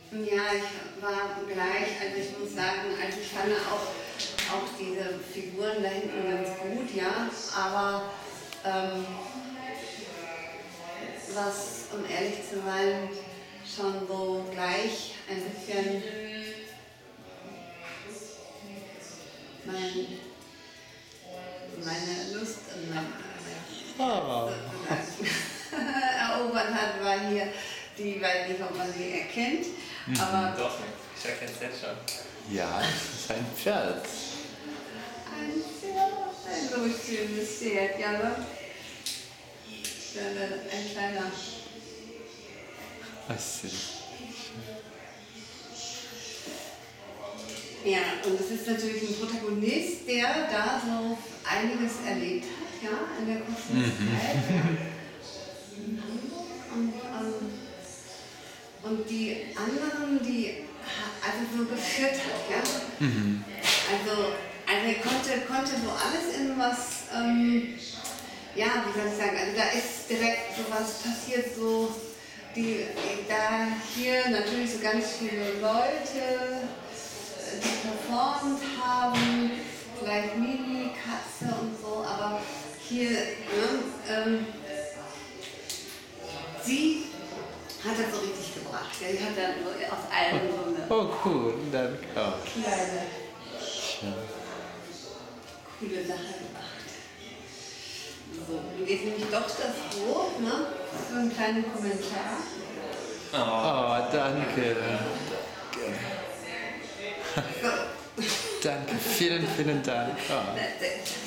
Ja, ich war gleich, also ich muss sagen, also ich fand auch diese Figuren da hinten ganz gut, ja, aber was, um ehrlich zu sein, schon so gleich ein bisschen meine Lust und erobert hat, war hier die, weiß nicht, ob man sie erkennt, aber Doch, ich erkenne es jetzt schon. Ja, das ist ein Pferd. ein so schönes Pferd, ja, ne? Ein kleiner. Was ist Ja, und es ist natürlich ein Protagonist, der da so einiges erlebt hat, ja, in der kurzen Zeit. Ja. Und die anderen, die also so geführt hat, ja. Also er konnte so alles in was, ja, wie soll ich sagen, also da ist direkt so was passiert, so da hier natürlich so ganz viele Leute, die performt haben, vielleicht Mini, Katze und so, aber hier, ne, sie hat das so richtig gebracht. Ja, die hat dann so aus allem so eine cool, danke auch. kleine, Tja. coole Sache gemacht. So, und jetzt nehme ich doch das Brot, ne, für einen kleinen Kommentar. Oh, danke. So. Danke, vielen Dank. Oh.